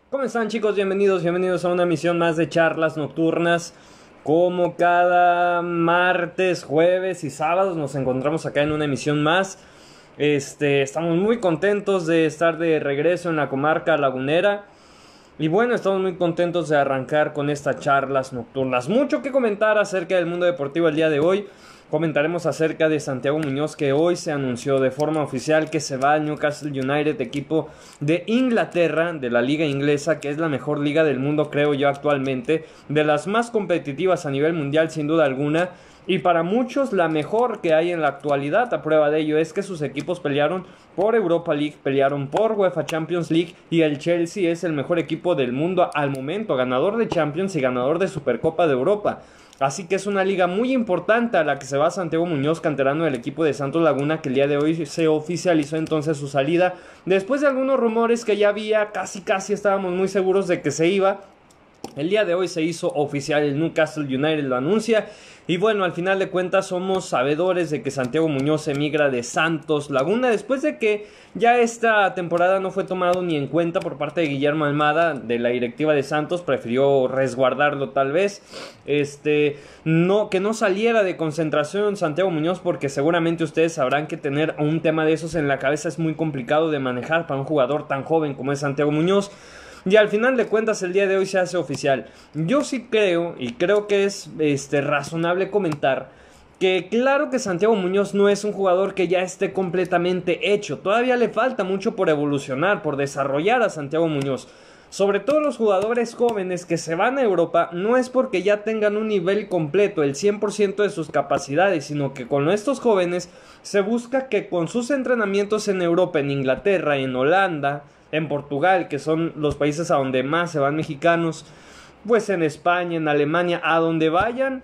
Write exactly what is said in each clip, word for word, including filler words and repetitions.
¿Cómo están, chicos? Bienvenidos, bienvenidos a una emisión más de charlas nocturnas. Como cada martes, jueves y sábados nos encontramos acá en una emisión más. Este, estamos muy contentos de estar de regreso en la comarca lagunera. Y bueno, estamos muy contentos de arrancar con estas charlas nocturnas. Mucho que comentar acerca del mundo deportivo el día de hoy. Comentaremos acerca de Santiago Muñoz, que hoy se anunció de forma oficial que se va al Newcastle United, equipo de Inglaterra, de la liga inglesa, que es la mejor liga del mundo, creo yo, actualmente, de las más competitivas a nivel mundial, sin duda alguna, y para muchos la mejor que hay en la actualidad. A prueba de ello es que sus equipos pelearon por Europa League, pelearon por UEFA Champions League, y el Chelsea es el mejor equipo del mundo al momento, ganador de Champions y ganador de Supercopa de Europa. Así que es una liga muy importante a la que se va Santiago Muñoz, canterano del equipo de Santos Laguna, que el día de hoy se oficializó entonces su salida. Después de algunos rumores que ya había, casi casi estábamos muy seguros de que se iba. El día de hoy se hizo oficial, el Newcastle United lo anuncia. Y bueno, al final de cuentas somos sabedores de que Santiago Muñoz emigra de Santos Laguna después de que ya esta temporada no fue tomado ni en cuenta por parte de Guillermo Almada, de la directiva de Santos. Prefirió resguardarlo tal vez, este, no, que no saliera de concentración Santiago Muñoz, porque seguramente ustedes sabrán que tener un tema de esos en la cabeza es muy complicado de manejar para un jugador tan joven como es Santiago Muñoz. Y al final de cuentas el día de hoy se hace oficial. Yo sí creo, y creo que es este, razonable comentar, que claro que Santiago Muñoz no es un jugador que ya esté completamente hecho. Todavía le falta mucho por evolucionar, por desarrollar a Santiago Muñoz. Sobre todo los jugadores jóvenes que se van a Europa no es porque ya tengan un nivel completo, el cien por ciento de sus capacidades, sino que con estos jóvenes se busca que con sus entrenamientos en Europa, en Inglaterra, en Holanda, en Portugal, que son los países a donde más se van mexicanos, pues en España, en Alemania, a donde vayan,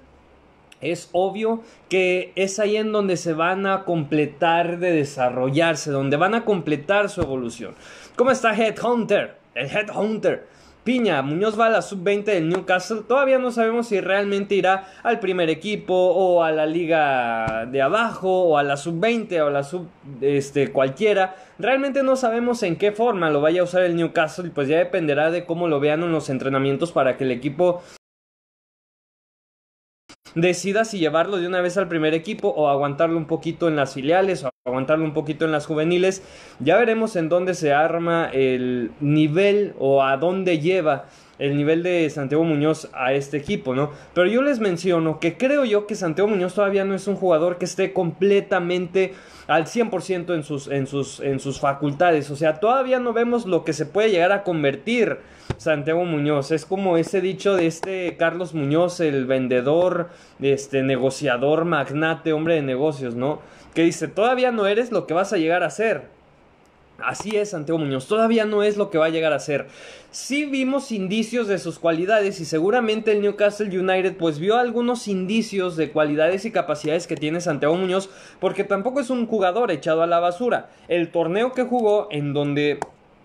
es obvio que es ahí en donde se van a completar de desarrollarse, donde van a completar su evolución. ¿Cómo está Headhunter? El Headhunter. Piña, Muñoz va a la sub veinte del Newcastle. Todavía no sabemos si realmente irá al primer equipo o a la liga de abajo o a la sub veinte o a la sub este, cualquiera. Realmente no sabemos en qué forma lo vaya a usar el Newcastle, pues ya dependerá de cómo lo vean en los entrenamientos para que el equipo decida si llevarlo de una vez al primer equipo o aguantarlo un poquito en las filiales o aguantarlo un poquito en las juveniles. Ya veremos en dónde se arma el nivel o a dónde lleva el nivel de Santiago Muñoz a este equipo, ¿no? Pero yo les menciono que creo yo que Santiago Muñoz todavía no es un jugador que esté completamente al cien por ciento en sus, en sus, en sus facultades. O sea, todavía no vemos lo que se puede llegar a convertir Santiago Muñoz. Es como ese dicho de este Carlos Muñoz, el vendedor, este negociador, magnate, hombre de negocios, ¿no? Que dice, todavía no eres lo que vas a llegar a ser. Así es, Santiago Muñoz, todavía no es lo que va a llegar a ser. Sí vimos indicios de sus cualidades y seguramente el Newcastle United pues vio algunos indicios de cualidades y capacidades que tiene Santiago Muñoz, porque tampoco es un jugador echado a la basura. El torneo que jugó, en donde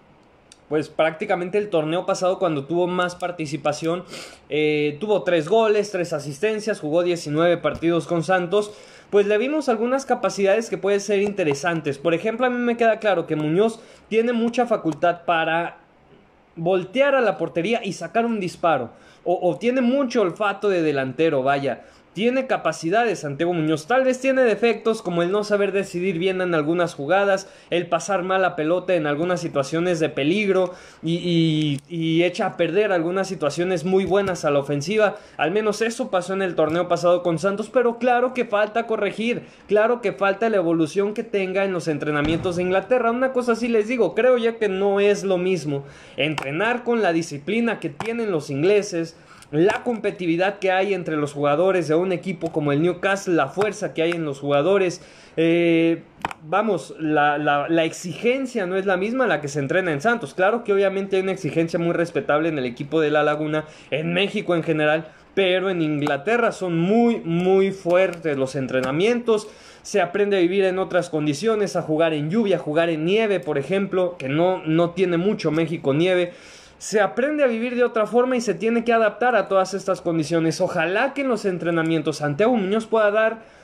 pues prácticamente el torneo pasado, cuando tuvo más participación, eh, tuvo tres goles, tres asistencias, jugó diecinueve partidos con Santos, pues le vimos algunas capacidades que pueden ser interesantes. Por ejemplo, a mí me queda claro que Muñoz tiene mucha facultad para voltear a la portería y sacar un disparo, o, o tiene mucho olfato de delantero, vaya. Tiene capacidades Santiago Muñoz, tal vez tiene defectos como el no saber decidir bien en algunas jugadas, el pasar mal la pelota en algunas situaciones de peligro y, y, y echa a perder algunas situaciones muy buenas a la ofensiva. Al menos eso pasó en el torneo pasado con Santos, pero claro que falta corregir, claro que falta la evolución que tenga en los entrenamientos de Inglaterra. Una cosa sí les digo, creo ya que no es lo mismo entrenar con la disciplina que tienen los ingleses, la competitividad que hay entre los jugadores de un equipo como el Newcastle, la fuerza que hay en los jugadores, eh, vamos, la, la, la exigencia no es la misma a la que se entrena en Santos. Claro que obviamente hay una exigencia muy respetable en el equipo de La Laguna, en México en general, pero en Inglaterra son muy muy fuertes los entrenamientos. Se aprende a vivir en otras condiciones, a jugar en lluvia, a jugar en nieve, por ejemplo, que no, no tiene mucho México nieve. Se aprende a vivir de otra forma y se tiene que adaptar a todas estas condiciones. Ojalá que en los entrenamientos Santiago Muñoz pueda dar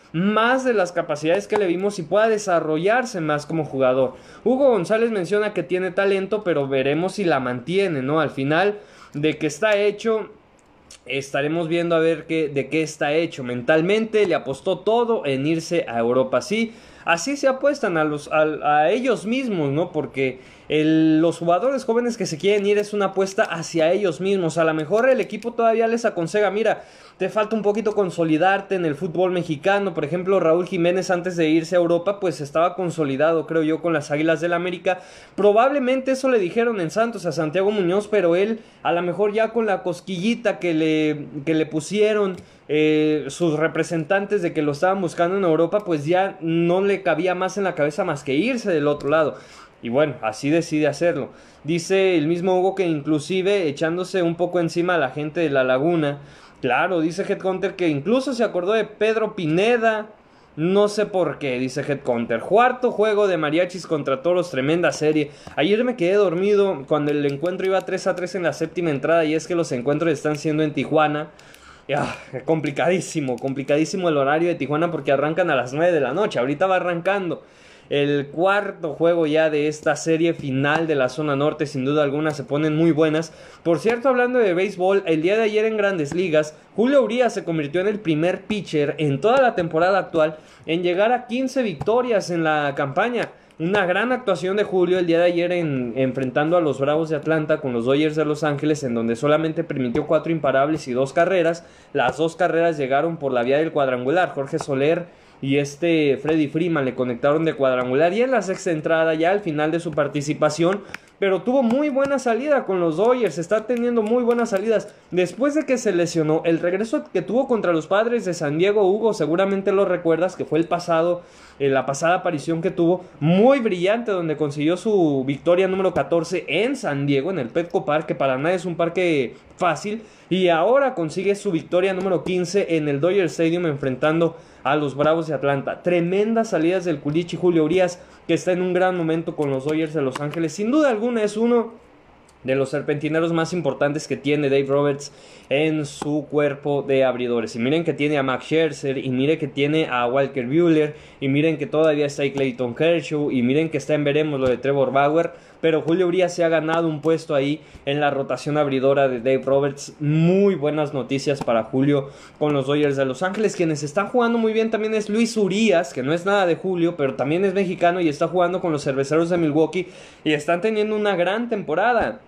más de las capacidades que le vimos y pueda desarrollarse más como jugador. Hugo González menciona que tiene talento, pero veremos si la mantiene, ¿no? Al final, de que está hecho, estaremos viendo a ver qué, de qué está hecho. Mentalmente le apostó todo en irse a Europa. Sí, así se apuestan a, los, a, a ellos mismos, ¿no? Porque el, los jugadores jóvenes que se quieren ir es una apuesta hacia ellos mismos. A lo mejor el equipo todavía les aconseja, mira, te falta un poquito consolidarte en el fútbol mexicano. Por ejemplo, Raúl Jiménez, antes de irse a Europa, pues estaba consolidado, creo yo, con las Águilas del América. Probablemente eso le dijeron en Santos a Santiago Muñoz, pero él a lo mejor ya con la cosquillita que le, que le pusieron eh, sus representantes de que lo estaban buscando en Europa, pues ya no le cabía más en la cabeza más que irse del otro lado. Y bueno, así decide hacerlo. Dice el mismo Hugo que inclusive echándose un poco encima a la gente de La Laguna. Claro, dice Headcounter que incluso se acordó de Pedro Pineda. No sé por qué, dice Headcounter. Cuarto juego de Mariachis contra Toros, tremenda serie. Ayer me quedé dormido cuando el encuentro iba tres a tres en la séptima entrada. Y es que los encuentros están siendo en Tijuana. Ya, complicadísimo, complicadísimo el horario de Tijuana porque arrancan a las nueve de la noche. Ahorita va arrancando el cuarto juego ya de esta serie final de la zona norte. Sin duda alguna se ponen muy buenas. Por cierto, hablando de béisbol, el día de ayer en Grandes Ligas, Julio Urías se convirtió en el primer pitcher en toda la temporada actual en llegar a quince victorias en la campaña. Una gran actuación de Julio el día de ayer en, enfrentando a los Bravos de Atlanta con los Dodgers de Los Ángeles, en donde solamente permitió cuatro imparables y dos carreras. Las dos carreras llegaron por la vía del cuadrangular. Jorge Soler y este Freddie Freeman le conectaron de cuadrangular y en la sexta entrada ya al final de su participación, pero tuvo muy buena salida con los Dodgers, está teniendo muy buenas salidas. Después de que se lesionó, el regreso que tuvo contra los Padres de San Diego, Hugo, seguramente lo recuerdas, que fue el pasado, eh, la pasada aparición que tuvo, muy brillante, donde consiguió su victoria número catorce en San Diego, en el Petco Park, que para nada es un parque fácil, y ahora consigue su victoria número quince en el Dodger Stadium enfrentando a los Bravos de Atlanta. Tremendas salidas del Culichi Julio Urías, que está en un gran momento con los Dodgers de Los Ángeles. Sin duda alguna es uno de los serpentineros más importantes que tiene Dave Roberts en su cuerpo de abridores. Y miren que tiene a Max Scherzer, y miren que tiene a Walker Buehler, y miren que todavía está ahí Clayton Kershaw, y miren que está en veremos lo de Trevor Bauer, pero Julio Urías se ha ganado un puesto ahí en la rotación abridora de Dave Roberts. Muy buenas noticias para Julio con los Dodgers de Los Ángeles. Quienes están jugando muy bien también es Luis Urías, que no es nada de Julio, pero también es mexicano y está jugando con los Cerveceros de Milwaukee y están teniendo una gran temporada.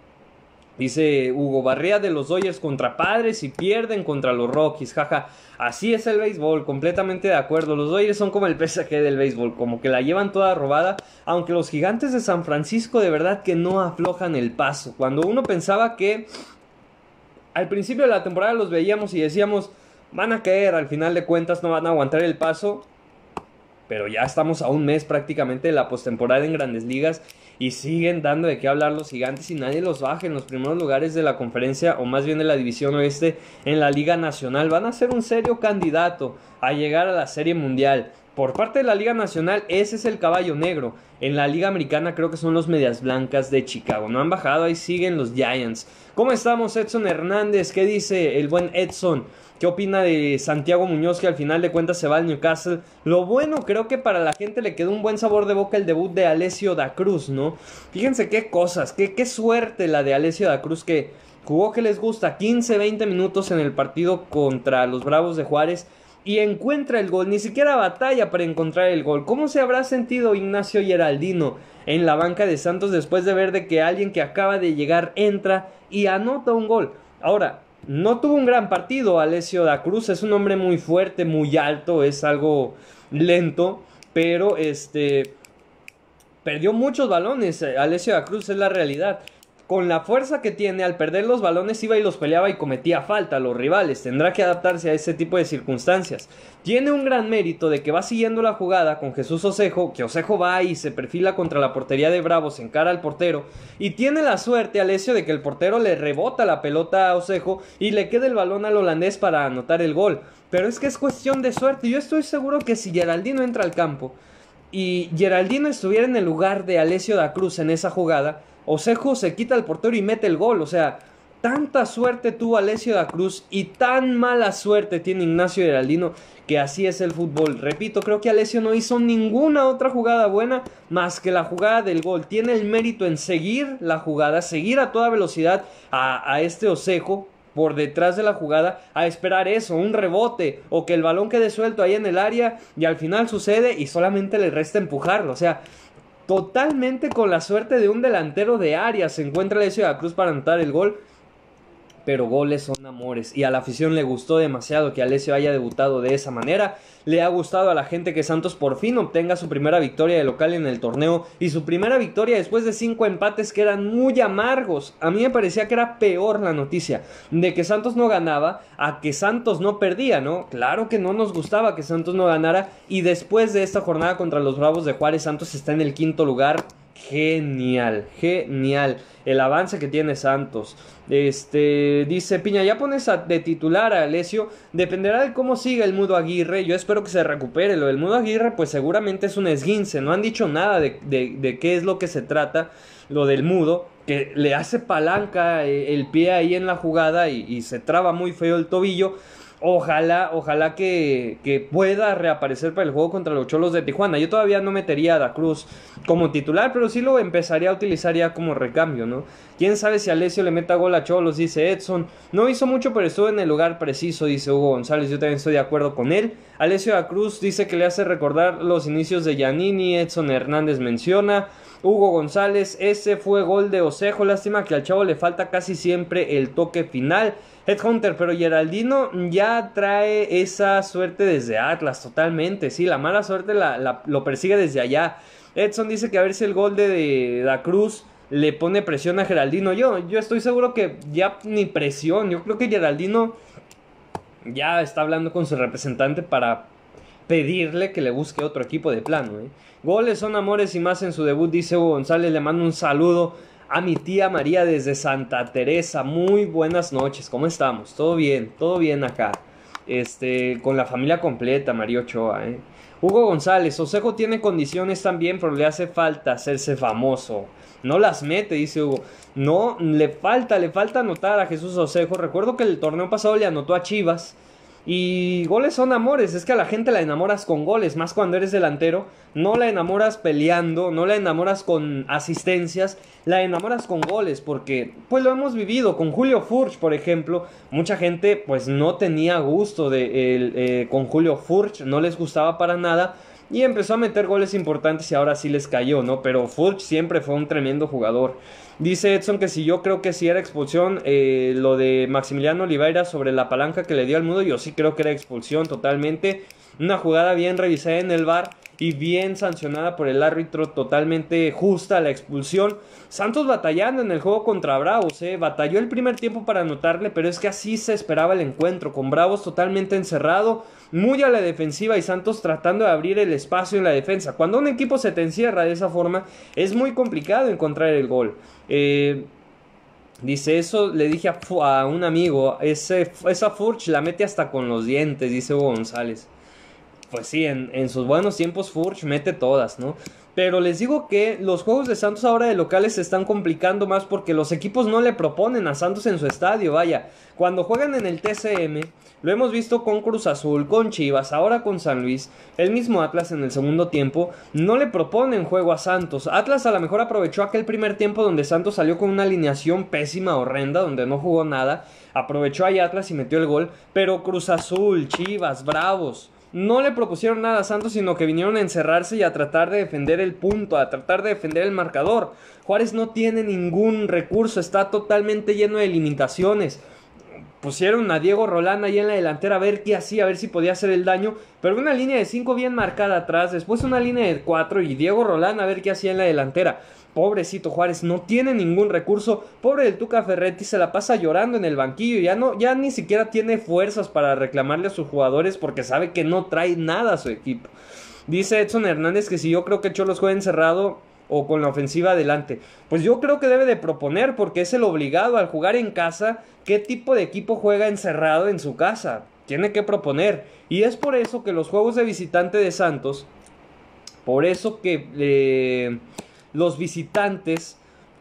Dice Hugo, barría de los Dodgers contra Padres y pierden contra los Rockies, jaja. Así es el béisbol, completamente de acuerdo. Los Dodgers son como el P S G del béisbol, como que la llevan toda robada. Aunque los Gigantes de San Francisco de verdad que no aflojan el paso. Cuando uno pensaba que al principio de la temporada los veíamos y decíamos, van a caer, al final de cuentas no van a aguantar el paso. Pero ya estamos a un mes prácticamente de la postemporada en Grandes Ligas y siguen dando de qué hablar los Gigantes y nadie los baja en los primeros lugares de la conferencia, o más bien de la división oeste en la Liga Nacional. Van a ser un serio candidato a llegar a la Serie Mundial. Por parte de la Liga Nacional, ese es el caballo negro. En la Liga Americana creo que son los Medias Blancas de Chicago. No han bajado, ahí siguen los Giants. ¿Cómo estamos, Edson Hernández? ¿Qué dice el buen Edson? ¿Qué opina de Santiago Muñoz, que al final de cuentas se va al Newcastle? Lo bueno, creo que para la gente le quedó un buen sabor de boca el debut de Alessio da Cruz, ¿no? Fíjense qué cosas, qué, qué suerte la de Alessio da Cruz, que jugó, que les gusta, quince veinte minutos en el partido contra los Bravos de Juárez y encuentra el gol, ni siquiera batalla para encontrar el gol. ¿Cómo se habrá sentido Ignacio Geraldino en la banca de Santos después de ver de que alguien que acaba de llegar entra y anota un gol? Ahora, no tuvo un gran partido Alessio da Cruz, es un hombre muy fuerte, muy alto, es algo lento, pero este perdió muchos balones. Alessio da Cruz, es la realidad. Con la fuerza que tiene, al perder los balones iba y los peleaba y cometía falta a los rivales. Tendrá que adaptarse a ese tipo de circunstancias. Tiene un gran mérito de que va siguiendo la jugada con Jesús Osejo, que Osejo va y se perfila contra la portería de Bravos, encara al portero, y tiene la suerte Alessio de que el portero le rebota la pelota a Osejo y le queda el balón al holandés para anotar el gol. Pero es que es cuestión de suerte. Yo estoy seguro que si Geraldino entra al campo y Geraldino estuviera en el lugar de Alessio da Cruz en esa jugada, Osejo se quita al portero y mete el gol. O sea, tanta suerte tuvo Alessio da Cruz y tan mala suerte tiene Ignacio Geraldino, que así es el fútbol. Repito, creo que Alessio no hizo ninguna otra jugada buena más que la jugada del gol. Tiene el mérito en seguir la jugada, seguir a toda velocidad a, a este Osejo por detrás de la jugada, a esperar eso, un rebote o que el balón quede suelto ahí en el área y al final sucede y solamente le resta empujarlo. O sea, totalmente con la suerte de un delantero de área se encuentra Alessio da Cruz para anotar el gol. Pero goles son amores y a la afición le gustó demasiado que Alessio haya debutado de esa manera. Le ha gustado a la gente que Santos por fin obtenga su primera victoria de local en el torneo y su primera victoria después de cinco empates que eran muy amargos. A mí me parecía que era peor la noticia de que Santos no ganaba a que Santos no perdía, ¿no? Claro que no nos gustaba que Santos no ganara y después de esta jornada contra los Bravos de Juárez, Santos está en el quinto lugar. Genial, genial el avance que tiene Santos. Este, dice Piña, ya pones a, de titular a Alessio, dependerá de cómo siga el Mudo Aguirre. Yo espero que se recupere. Lo del Mudo Aguirre pues seguramente es un esguince, no han dicho nada de, de, de qué es lo que se trata. Lo del Mudo, que le hace palanca el pie ahí en la jugada y, y se traba muy feo el tobillo. Ojalá, ojalá que, que pueda reaparecer para el juego contra los Cholos de Tijuana. Yo todavía no metería a Da Cruz como titular, pero sí lo empezaría a utilizar ya como recambio, ¿no? Quién sabe si Alessio le meta gol a Cholos, dice Edson. No hizo mucho, pero estuvo en el lugar preciso, dice Hugo González. Yo también estoy de acuerdo con él. Alessio Da Cruz dice que le hace recordar los inicios de Giannini. Edson Hernández menciona. Hugo González, ese fue gol de Osejo. Lástima que al chavo le falta casi siempre el toque final. Headhunter, pero Geraldino ya trae esa suerte desde Atlas, totalmente. Sí, la mala suerte la, la, lo persigue desde allá. Edson dice que a ver si el gol de, de Da Cruz le pone presión a Geraldino. Yo, yo estoy seguro que ya ni presión. Yo creo que Geraldino ya está hablando con su representante para pedirle que le busque otro equipo de plano, ¿eh? Goles son amores y más en su debut, dice Hugo González. Le mando un saludo a mi tía María desde Santa Teresa. Muy buenas noches, ¿cómo estamos? Todo bien, todo bien acá. Este, con la familia completa, María Ochoa, ¿eh? Hugo González, Osejo tiene condiciones también, pero le hace falta hacerse famoso. No las mete, dice Hugo. No, le falta, le falta anotar a Jesús Osejo. Recuerdo que el torneo pasado le anotó a Chivas. Y goles son amores, es que a la gente la enamoras con goles, más cuando eres delantero. No la enamoras peleando, no la enamoras con asistencias, la enamoras con goles, porque pues lo hemos vivido con Julio Furch, por ejemplo. Mucha gente pues no tenía gusto de, el, eh, con Julio Furch, no les gustaba para nada y empezó a meter goles importantes y ahora sí les cayó, ¿no? Pero Furch siempre fue un tremendo jugador. Dice Edson que si yo creo que si era expulsión, eh, lo de Maximiliano Oliveira sobre la palanca que le dio al Mudo, yo sí creo que era expulsión totalmente. Una jugada bien revisada en el V A R y bien sancionada por el árbitro, totalmente justa la expulsión. Santos batallando en el juego contra Bravos, eh. batalló el primer tiempo para anotarle, pero es que así se esperaba el encuentro, con Bravos totalmente encerrado, muy a la defensiva y Santos tratando de abrir el espacio en la defensa. Cuando un equipo se te encierra de esa forma, es muy complicado encontrar el gol. Eh... Dice, eso le dije a, a un amigo, ese, esa Furch la mete hasta con los dientes, dice Hugo González. Pues sí, en, en sus buenos tiempos Furch mete todas, ¿no? Pero les digo que los juegos de Santos ahora de locales se están complicando más porque los equipos no le proponen a Santos en su estadio, vaya. Cuando juegan en el T C M, lo hemos visto con Cruz Azul, con Chivas, ahora con San Luis, el mismo Atlas en el segundo tiempo, no le proponen juego a Santos. Atlas a lo mejor aprovechó aquel primer tiempo donde Santos salió con una alineación pésima, horrenda, donde no jugó nada, aprovechó ahí Atlas y metió el gol, pero Cruz Azul, Chivas, Bravos no le propusieron nada a Santos, sino que vinieron a encerrarse y a tratar de defender el punto, a tratar de defender el marcador. Juárez no tiene ningún recurso, está totalmente lleno de limitaciones. Pusieron a Diego Rolán ahí en la delantera a ver qué hacía, a ver si podía hacer el daño, pero una línea de cinco bien marcada atrás, después una línea de cuatro y Diego Rolán a ver qué hacía en la delantera. Pobrecito Juárez, no tiene ningún recurso. Pobre del Tuca Ferretti, se la pasa llorando en el banquillo. Ya, no, ya ni siquiera tiene fuerzas para reclamarle a sus jugadores porque sabe que no trae nada a su equipo. Dice Edson Hernández que si yo creo que Cholos juega encerrado o con la ofensiva adelante. Pues yo creo que debe de proponer, porque es el obligado al jugar en casa. ¿Qué tipo de equipo juega encerrado en su casa? Tiene que proponer. Y es por eso que los juegos de visitante de Santos, por eso que... Eh, los visitantes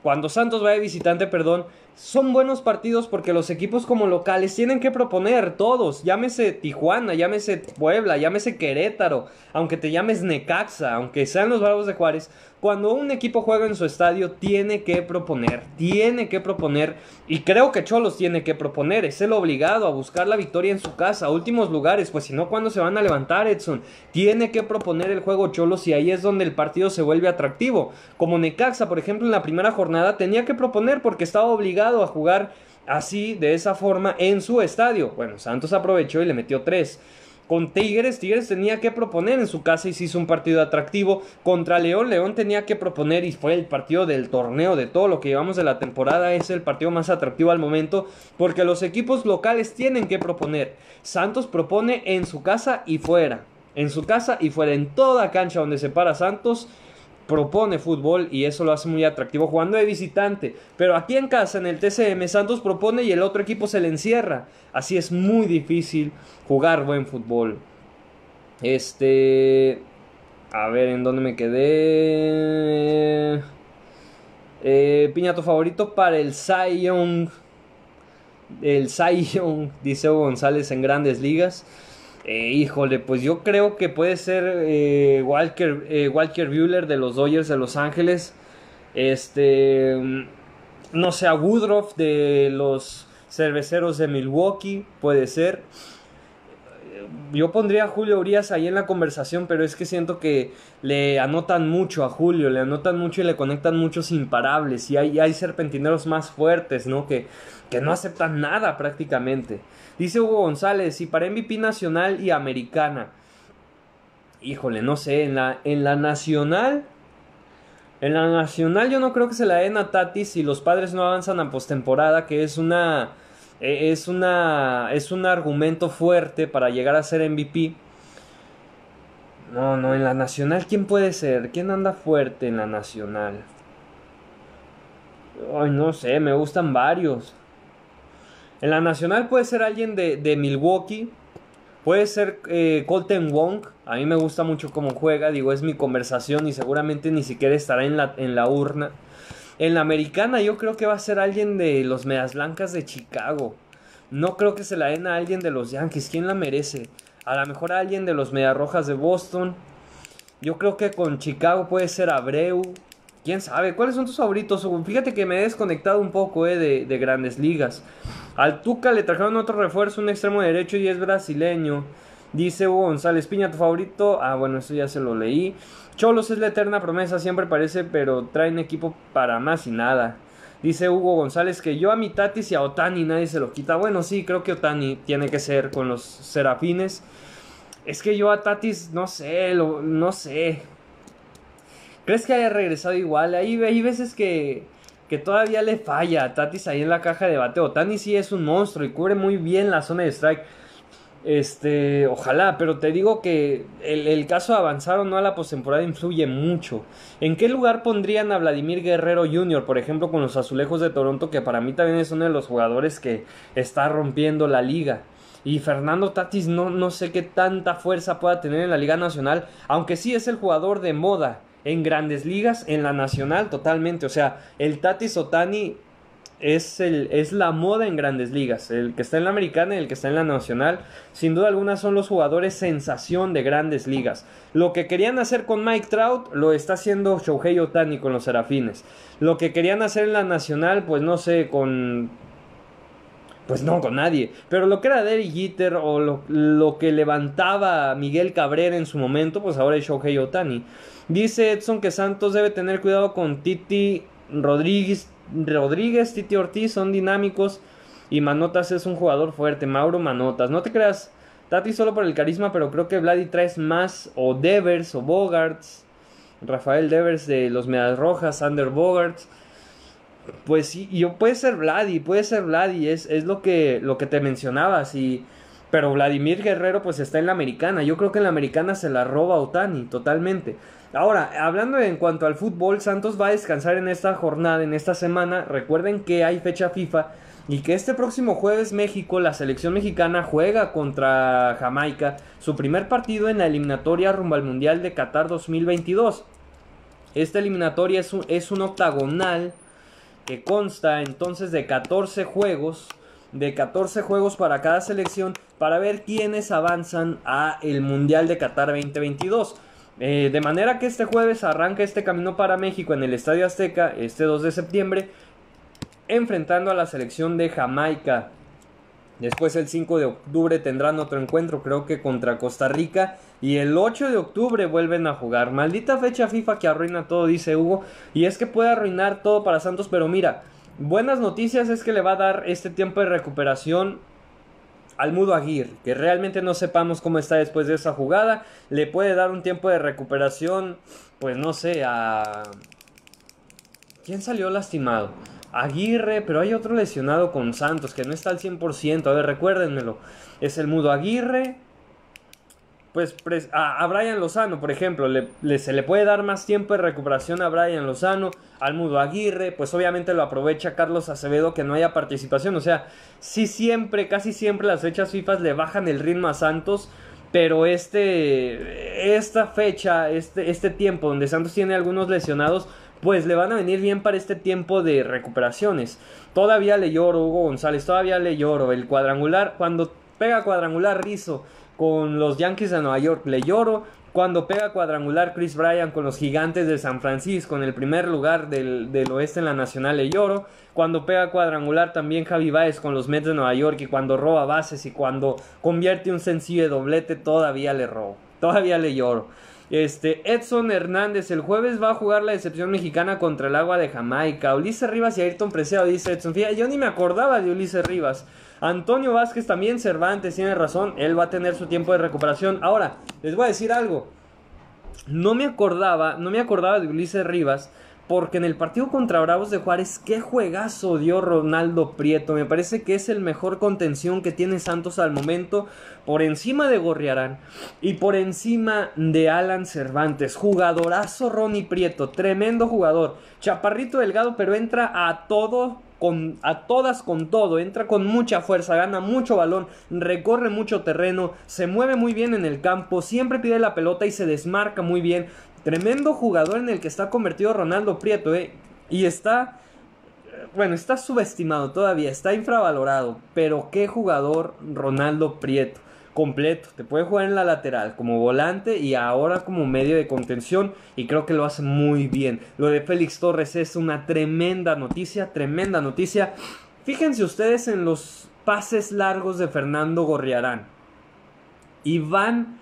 cuando Santos va de visitante, perdón, son buenos partidos porque los equipos como locales tienen que proponer todos, llámese Tijuana, llámese Puebla, llámese Querétaro, aunque te llames Necaxa, aunque sean los Bravos de Juárez. Cuando un equipo juega en su estadio tiene que proponer, tiene que proponer, y creo que Xolos tiene que proponer, es el obligado a buscar la victoria en su casa, últimos lugares, pues si no, ¿cuándo se van a levantar, Edson? Tiene que proponer el juego Xolos y ahí es donde el partido se vuelve atractivo, como Necaxa, por ejemplo, en la primera jornada tenía que proponer porque estaba obligado a jugar así, de esa forma, en su estadio. Bueno, Santos aprovechó y le metió tres. Con Tigres, Tigres tenía que proponer en su casa y se hizo un partido atractivo. Contra León, León tenía que proponer y fue el partido del torneo, de todo lo que llevamos de la temporada. Es el partido más atractivo al momento porque los equipos locales tienen que proponer. Santos propone en su casa y fuera. En su casa y fuera. En toda cancha donde se para Santos propone fútbol y eso lo hace muy atractivo jugando de visitante. Pero aquí en casa, en el T C M, Santos propone y el otro equipo se le encierra. Así es muy difícil jugar buen fútbol. Este... A ver, ¿en dónde me quedé? Eh, Piña, tu favorito para el Cy Young. El Cy Young, dice Hugo González, en Grandes Ligas. Eh, híjole, pues yo creo que puede ser eh, Walker, eh, Walker Buehler de los Dodgers de Los Ángeles. Este, no sé, a Woodruff de los Cerveceros de Milwaukee, puede ser. Yo pondría a Julio Urias ahí en la conversación, pero es que siento que le anotan mucho a Julio, le anotan mucho y le conectan muchos imparables. Y hay, hay serpentineros más fuertes, ¿no? Que, que no aceptan nada prácticamente. Dice Hugo González, y para M V P nacional y americana. Híjole, no sé, en la, en la nacional... En la nacional yo no creo que se la den a Tatis si los Padres no avanzan a postemporada, que es una... Es una es un argumento fuerte para llegar a ser M V P. No, no, en la nacional, ¿quién puede ser? ¿Quién anda fuerte en la nacional? Ay, no sé, me gustan varios. En la nacional puede ser alguien de, de Milwaukee. Puede ser eh, Colton Wong. A mí me gusta mucho cómo juega. Digo, es mi conversación y seguramente ni siquiera estará en la, en la urna. En la americana yo creo que va a ser alguien de los Medias Blancas de Chicago. No creo que se la den a alguien de los Yankees. ¿Quién la merece? A lo mejor a alguien de los Medias Rojas de Boston. Yo creo que con Chicago puede ser Abreu. ¿Quién sabe? ¿Cuáles son tus favoritos? Fíjate que me he desconectado un poco eh, de, de Grandes Ligas. Al Tuca le trajeron otro refuerzo, un extremo derecho y es brasileño. Dice Hugo González, Piña, ¿tu favorito? Ah, bueno, eso ya se lo leí. Xolos es la eterna promesa, siempre parece, pero traen equipo para más y nada. Dice Hugo González que yo a mi Tatis y a Ohtani nadie se lo quita. Bueno, sí, creo que Ohtani tiene que ser con los Serafines. Es que yo a Tatis, no sé, lo, no sé. ¿Crees que haya regresado igual? Hay, hay veces que, que todavía le falla a Tatis ahí en la caja de bateo. Ohtani sí es un monstruo y cubre muy bien la zona de strike. Este, ojalá, pero te digo que el, el caso de avanzar o no a la postemporada influye mucho. ¿En qué lugar pondrían a Vladimir Guerrero junior, por ejemplo, con los Azulejos de Toronto, que para mí también es uno de los jugadores que está rompiendo la liga? Y Fernando Tatis no, no sé qué tanta fuerza pueda tener en la Liga Nacional, aunque sí es el jugador de moda en Grandes Ligas, en la Nacional totalmente. O sea, el Tatis Ohtani es, el, es la moda en Grandes Ligas. El que está en la Americana y el que está en la Nacional, sin duda alguna son los jugadores sensación de Grandes Ligas. Lo que querían hacer con Mike Trout lo está haciendo Shohei Ohtani con los Serafines. Lo que querían hacer en la Nacional, pues no sé, con... Pues no, con nadie. Pero lo que era Derek Jeter o lo, lo que levantaba Miguel Cabrera en su momento, pues ahora es Shohei Ohtani. Dice Edson que Santos debe tener cuidado con Titi Rodríguez, Rodríguez, Titi Ortiz, son dinámicos. Y Manotas es un jugador fuerte, Mauro Manotas. No te creas, Tati solo por el carisma, pero creo que Vladi traes más. O Devers, o Bogarts. Rafael Devers de los Medias Rojas, Sander Bogarts. Pues sí, yo, puede ser Vladi, puede ser Vladi, es, es lo que, lo que te mencionabas. Y, pero Vladimir Guerrero pues está en la Americana. Yo creo que en la Americana se la roba Ohtani, totalmente. Ahora, hablando en cuanto al fútbol, Santos va a descansar en esta jornada, en esta semana. Recuerden que hay fecha FIFA y que este próximo jueves México, la selección mexicana, juega contra Jamaica su primer partido en la eliminatoria rumbo al Mundial de Qatar dos mil veintidós. Esta eliminatoria es un, es un octagonal que consta entonces de catorce juegos, de catorce juegos para cada selección, para ver quiénes avanzan a el Mundial de Qatar veinte veintidós. Eh, de manera que este jueves arranca este camino para México en el Estadio Azteca, este dos de septiembre, enfrentando a la selección de Jamaica. Después el cinco de octubre tendrán otro encuentro, creo que contra Costa Rica. Y el ocho de octubre vuelven a jugar. Maldita fecha FIFA que arruina todo, dice Hugo. Y es que puede arruinar todo para Santos, pero mira, buenas noticias es que le va a dar este tiempo de recuperación al Mudo Aguirre, que realmente no sepamos cómo está después de esa jugada. Le puede dar un tiempo de recuperación, pues no sé, a... ¿quién salió lastimado? Aguirre, pero hay otro lesionado con Santos que no está al cien por ciento. A ver, recuérdenmelo. Es el Mudo Aguirre. Pues a, a Brian Lozano, por ejemplo, le, le, se le puede dar más tiempo de recuperación a Brian Lozano, al Mudo Aguirre. Pues obviamente lo aprovecha Carlos Acevedo, que no haya participación. O sea, sí siempre, casi siempre las fechas FIFA le bajan el ritmo a Santos. Pero este, esta fecha, este, este tiempo donde Santos tiene algunos lesionados, pues le van a venir bien para este tiempo de recuperaciones. Todavía le lloro, Hugo González, todavía le lloro. El cuadrangular, cuando pega cuadrangular Rizzo con los Yankees de Nueva York, le lloro. Cuando pega cuadrangular Chris Bryant con los Gigantes de San Francisco en el primer lugar del, del oeste en la Nacional, le lloro. Cuando pega cuadrangular también Javi Baez con los Mets de Nueva York, y cuando roba bases y cuando convierte un sencillo de doblete, todavía le robo, todavía le lloro. Este, Edson Hernández, el jueves va a jugar la decepción mexicana contra el Agua de Jamaica. Ulises Rivas y Ayrton Preciado, dice Edson. Fíjate, yo ni me acordaba de Ulises Rivas. Antonio Vázquez también, Cervantes, tiene razón. Él va a tener su tiempo de recuperación. Ahora, les voy a decir algo. No me acordaba, no me acordaba de Ulises Rivas, porque en el partido contra Bravos de Juárez, qué juegazo dio Ronaldo Prieto. Me parece que es el mejor contención que tiene Santos al momento, por encima de Gorriarán y por encima de Alan Cervantes. Jugadorazo Ronnie Prieto, tremendo jugador. Chaparrito delgado, pero entra a todo, con, a todas con todo. Entra con mucha fuerza, gana mucho balón, recorre mucho terreno, se mueve muy bien en el campo, siempre pide la pelota y se desmarca muy bien. Tremendo jugador en el que está convertido Ronaldo Prieto, ¿eh? Y está, bueno, está subestimado todavía, está infravalorado. Pero qué jugador Ronaldo Prieto, completo. Te puede jugar en la lateral como volante y ahora como medio de contención, y creo que lo hace muy bien. Lo de Félix Torres es una tremenda noticia, tremenda noticia. Fíjense ustedes en los pases largos de Fernando Gorriarán y van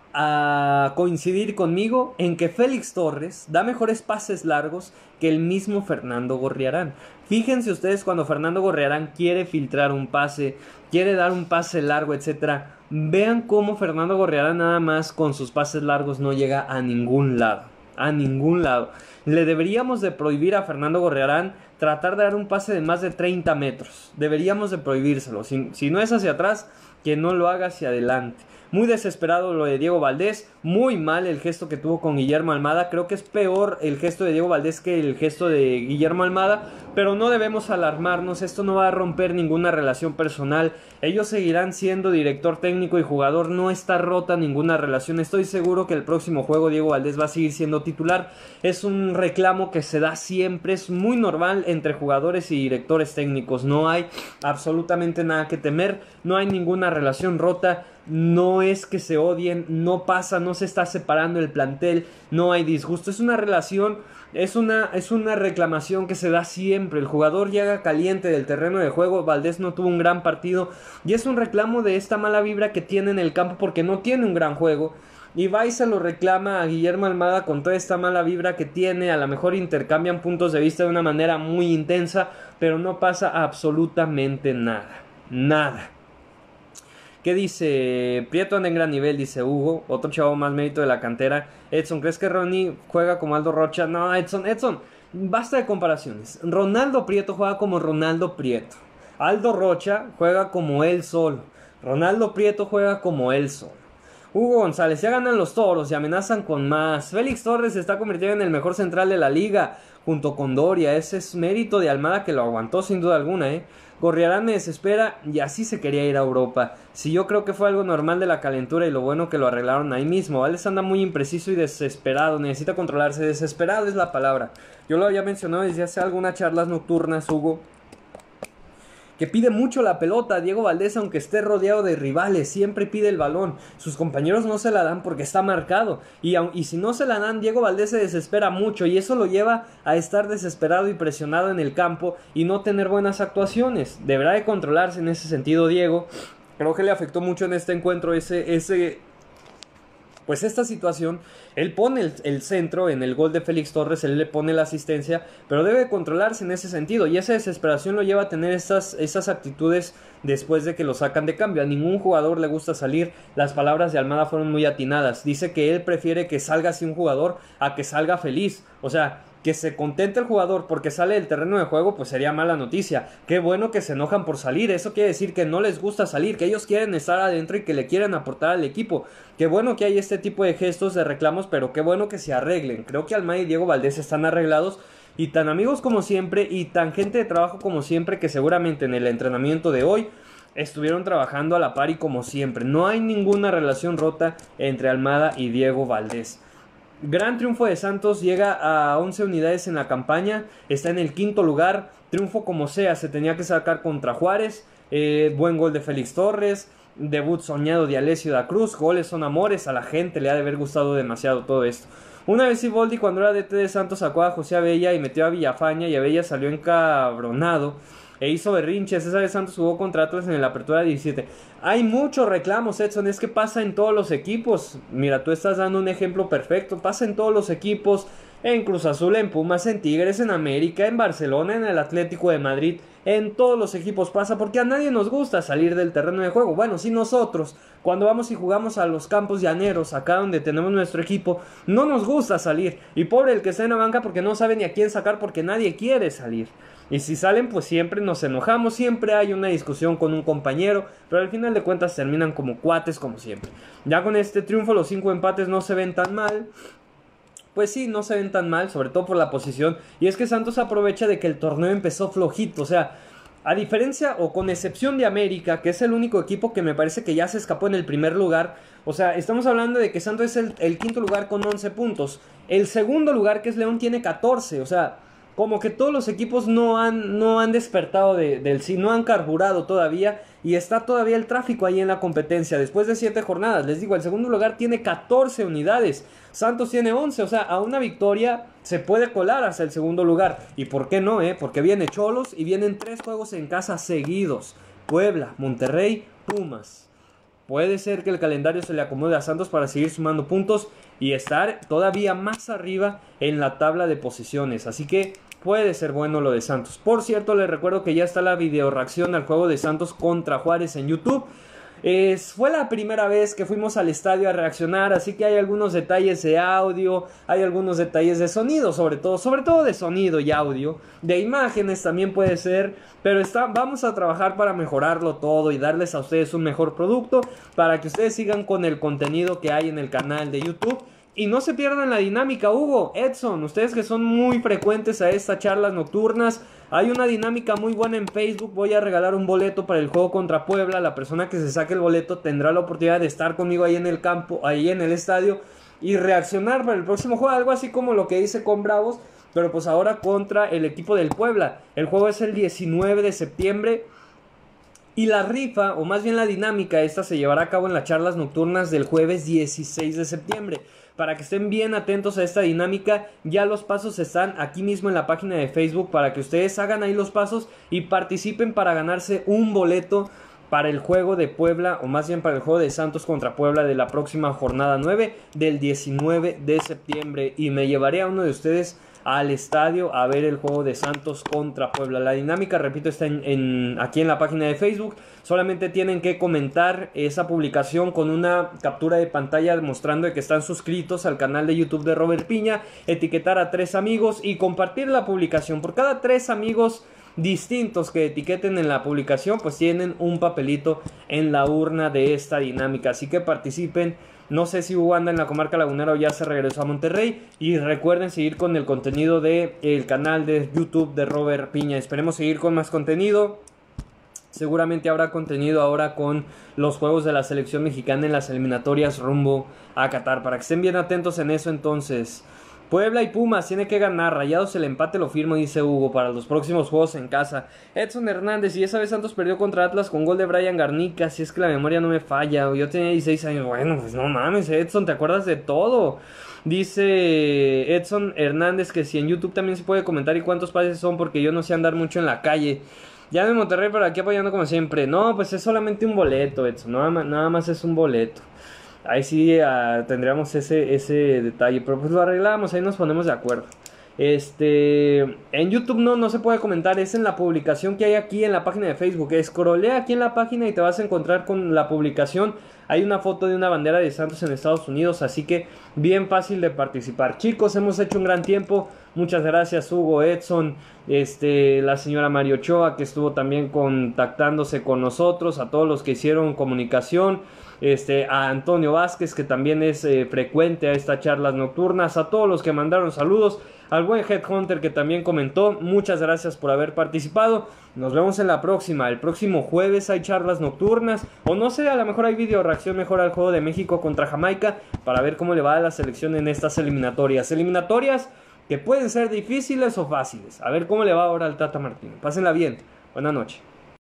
a coincidir conmigo en que Félix Torres da mejores pases largos que el mismo Fernando Gorriarán. Fíjense ustedes cuando Fernando Gorriarán quiere filtrar un pase, quiere dar un pase largo, etcétera. Vean cómo Fernando Gorriarán nada más con sus pases largos no llega a ningún lado, a ningún lado. Le deberíamos de prohibir a Fernando Gorriarán tratar de dar un pase de más de treinta metros. Deberíamos de prohibírselo. Si, si no es hacia atrás, que no lo haga hacia adelante. Muy desesperado lo de Diego Valdés. Muy mal el gesto que tuvo con Guillermo Almada. Creo que es peor el gesto de Diego Valdés que el gesto de Guillermo Almada. Pero no debemos alarmarnos. Esto no va a romper ninguna relación personal. Ellos seguirán siendo director técnico y jugador. No está rota ninguna relación. Estoy seguro que el próximo juego Diego Valdés va a seguir siendo titular. Es un reclamo que se da siempre. Es muy normal entre jugadores y directores técnicos. No hay absolutamente nada que temer. No hay ninguna relación rota. No es que se odien, no pasa, no se está separando el plantel, no hay disgusto. Es una relación, es una, es una reclamación que se da siempre. El jugador llega caliente del terreno de juego. Valdés no tuvo un gran partido y es un reclamo de esta mala vibra que tiene en el campo porque no tiene un gran juego. Y va y se lo reclama a Guillermo Almada con toda esta mala vibra que tiene. A lo mejor intercambian puntos de vista de una manera muy intensa, pero no pasa absolutamente nada, nada. ¿Qué dice? Prieto anda en gran nivel, dice Hugo. Otro chavo más mérito de la cantera. Edson, ¿crees que Ronnie juega como Aldo Rocha? No, Edson, Edson, basta de comparaciones. Ronaldo Prieto juega como Ronaldo Prieto. Aldo Rocha juega como él solo. Ronaldo Prieto juega como él solo. Hugo González, ya ganan los Toros y amenazan con más. Félix Torres se está convirtiendo en el mejor central de la liga, junto con Doria. Ese es mérito de Almada, que lo aguantó sin duda alguna, ¿eh? Gorriarán me desespera, y así se quería ir a Europa. Si yo creo que fue algo normal de la calentura, y lo bueno que lo arreglaron ahí mismo. Alex anda muy impreciso y desesperado, necesita controlarse. Desesperado es la palabra. Yo lo había mencionado desde hace algunas charlas nocturnas, Hugo, que pide mucho la pelota. Diego Valdés, aunque esté rodeado de rivales, siempre pide el balón. Sus compañeros no se la dan porque está marcado. Y, y si no se la dan, Diego Valdés se desespera mucho. Y eso lo lleva a estar desesperado y presionado en el campo y no tener buenas actuaciones. Deberá de controlarse en ese sentido, Diego. Creo que le afectó mucho en este encuentro ese... ese Pues esta situación. Él pone el, el centro en el gol de Félix Torres, él le pone la asistencia, pero debe controlarse en ese sentido, y esa desesperación lo lleva a tener esas, esas actitudes después de que lo sacan de cambio. A ningún jugador le gusta salir. Las palabras de Almada fueron muy atinadas. Dice que él prefiere que salga así un jugador a que salga feliz. O sea, que se contente el jugador porque sale del terreno de juego, pues sería mala noticia. Qué bueno que se enojan por salir. Eso quiere decir que no les gusta salir, que ellos quieren estar adentro y que le quieren aportar al equipo. Qué bueno que hay este tipo de gestos, de reclamos, pero qué bueno que se arreglen. Creo que Almada y Diego Valdés están arreglados, y tan amigos como siempre, y tan gente de trabajo como siempre, que seguramente en el entrenamiento de hoy estuvieron trabajando a la par y como siempre. No hay ninguna relación rota entre Almada y Diego Valdés. Gran triunfo de Santos, llega a once unidades en la campaña, está en el quinto lugar, triunfo como sea, se tenía que sacar contra Juárez, eh, buen gol de Félix Torres, debut soñado de Alessio da Cruz, goles son amores, a la gente le ha de haber gustado demasiado todo esto. Una vez Siboldi, cuando era D T de Santos, sacó a José Abella y metió a Villafaña, y Abella salió encabronado e hizo berrinches. Esa vez Santos jugó contra Atlas en la apertura diecisiete. Hay muchos reclamos, Edson, es que pasa en todos los equipos. Mira, tú estás dando un ejemplo perfecto. Pasa en todos los equipos, en Cruz Azul, en Pumas, en Tigres, en América, en Barcelona, en el Atlético de Madrid. En todos los equipos pasa, porque a nadie nos gusta salir del terreno de juego. Bueno, sí, nosotros, cuando vamos y jugamos a los campos llaneros, acá donde tenemos nuestro equipo, no nos gusta salir. Y pobre el que está en la banca, porque no sabe ni a quién sacar, porque nadie quiere salir. Y si salen, pues siempre nos enojamos, siempre hay una discusión con un compañero, pero al final de cuentas terminan como cuates, como siempre. Ya con este triunfo, los cinco empates no se ven tan mal. Pues sí, no se ven tan mal, sobre todo por la posición. Y es que Santos aprovecha de que el torneo empezó flojito. O sea, a diferencia o con excepción de América, que es el único equipo que me parece que ya se escapó en el primer lugar. O sea, estamos hablando de que Santos es el, el quinto lugar con once puntos. El segundo lugar, que es León, tiene catorce. O sea, como que todos los equipos no han, no han despertado de, del sí, no han carburado todavía, y está todavía el tráfico ahí en la competencia después de siete jornadas. Les digo, el segundo lugar tiene catorce unidades, Santos tiene once, o sea, a una victoria se puede colar hasta el segundo lugar. ¿Y por qué no, eh? Porque viene Cholos y vienen tres juegos en casa seguidos: Puebla, Monterrey, Pumas. Puede ser que el calendario se le acomode a Santos para seguir sumando puntos y estar todavía más arriba en la tabla de posiciones. Así que puede ser bueno lo de Santos. Por cierto, les recuerdo que ya está la video reacción al juego de Santos contra Juárez en YouTube. Es, fue la primera vez que fuimos al estadio a reaccionar, así que hay algunos detalles de audio, hay algunos detalles de sonido, sobre todo, sobre todo de sonido y audio, de imágenes también puede ser, pero está, vamos a trabajar para mejorarlo todo y darles a ustedes un mejor producto, para que ustedes sigan con el contenido que hay en el canal de YouTube. Y no se pierdan la dinámica, Hugo, Edson, ustedes que son muy frecuentes a estas charlas nocturnas. Hay una dinámica muy buena en Facebook. Voy a regalar un boleto para el juego contra Puebla. La persona que se saque el boleto tendrá la oportunidad de estar conmigo ahí en el campo, ahí en el estadio, y reaccionar para el próximo juego. Algo así como lo que hice con Bravos, pero pues ahora contra el equipo del Puebla. El juego es el diecinueve de septiembre. Y la rifa, o más bien la dinámica, esta se llevará a cabo en las charlas nocturnas del jueves dieciséis de septiembre. Para que estén bien atentos a esta dinámica, ya los pasos están aquí mismo en la página de Facebook, para que ustedes hagan ahí los pasos y participen para ganarse un boleto para el juego de Puebla, o más bien para el juego de Santos contra Puebla de la próxima jornada nueve del diecinueve de septiembre. Y me llevaré a uno de ustedes al estadio a ver el juego de Santos contra Puebla. La dinámica, repito, está en, en, aquí en la página de Facebook. Solamente tienen que comentar esa publicación con una captura de pantalla demostrando que están suscritos al canal de YouTube de Robert Piña, etiquetar a tres amigos y compartir la publicación. Por cada tres amigos distintos que etiqueten en la publicación, pues tienen un papelito en la urna de esta dinámica. Así que participen. No sé si Hugo anda en la comarca lagunera o ya se regresó a Monterrey. Y recuerden seguir con el contenido del canal de YouTube de Robert Piña. Esperemos seguir con más contenido. Seguramente habrá contenido ahora con los juegos de la selección mexicana en las eliminatorias rumbo a Qatar. Para que estén bien atentos en eso entonces. Puebla y Pumas tiene que ganar. Rayados el empate lo firmo, dice Hugo, para los próximos juegos en casa. Edson Hernández, y esa vez Santos perdió contra Atlas con gol de Brian Garnica. Si es que la memoria no me falla. Yo tenía dieciséis años. Bueno, pues no mames, Edson, te acuerdas de todo. Dice Edson Hernández que si en YouTube también se puede comentar y cuántos pases son, porque yo no sé andar mucho en la calle. Ya de Monterrey, pero aquí apoyando como siempre. No, pues es solamente un boleto, Edson. Nada más, nada más es un boleto. Ahí sí uh, tendríamos ese, ese detalle. Pero pues lo arreglamos, ahí nos ponemos de acuerdo. Este, en YouTube no, no se puede comentar. Es en la publicación que hay aquí en la página de Facebook. Escrolea aquí en la página y te vas a encontrar con la publicación. Hay una foto de una bandera de Santos en Estados Unidos. Así que bien fácil de participar. Chicos, hemos hecho un gran tiempo. Muchas gracias Hugo, Edson, este, la señora Mario Ochoa, que estuvo también contactándose con nosotros. A todos los que hicieron comunicación. Este, a Antonio Vázquez, que también es eh, frecuente a estas charlas nocturnas. A todos los que mandaron saludos. Al buen Headhunter, que también comentó. Muchas gracias por haber participado. Nos vemos en la próxima. El próximo jueves hay charlas nocturnas. O no sé, a lo mejor hay video reacción mejor al juego de México contra Jamaica. Para ver cómo le va a la selección en estas eliminatorias. Eliminatorias que pueden ser difíciles o fáciles. A ver cómo le va ahora al Tata Martino. Pásenla bien. Buenas noches.